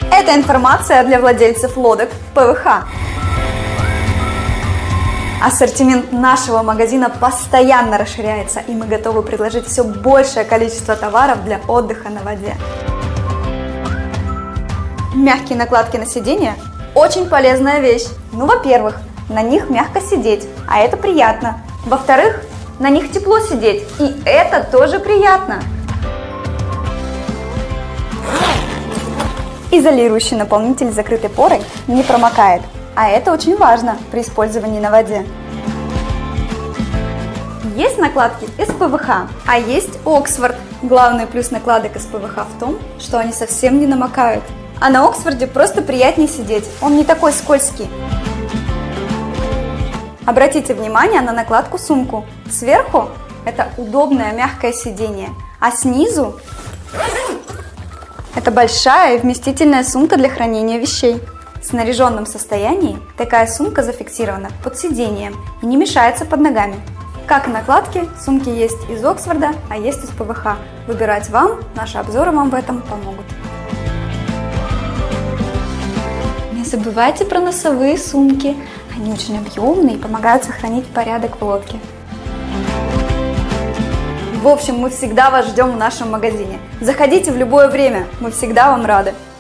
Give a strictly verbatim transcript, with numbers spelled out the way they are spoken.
Это информация для владельцев лодок ПВХ. Ассортимент нашего магазина постоянно расширяется, и мы готовы предложить все большее количество товаров для отдыха на воде. Мягкие накладки на сиденье – очень полезная вещь. Ну, во-первых, на них мягко сидеть, а это приятно. Во-вторых, на них тепло сидеть, и это тоже приятно. Изолирующий наполнитель с закрытой порой не промокает, а это очень важно при использовании на воде. Есть накладки из ПВХ, а есть Оксфорд. Главный плюс накладок из ПВХ в том, что они совсем не намокают. А на Оксфорде просто приятнее сидеть, он не такой скользкий. Обратите внимание на накладку сумку. Сверху это удобное мягкое сиденье, а снизу это большая и вместительная сумка для хранения вещей. В снаряженном состоянии такая сумка зафиксирована под сиденьем и не мешается под ногами. Как и накладки, сумки есть из Оксфорда, а есть из ПВХ. Выбирать вам, наши обзоры вам в этом помогут. Не забывайте про носовые сумки. Они очень объемные и помогают сохранить порядок в лодке. В общем, мы всегда вас ждем в нашем магазине. Заходите в любое время, мы всегда вам рады.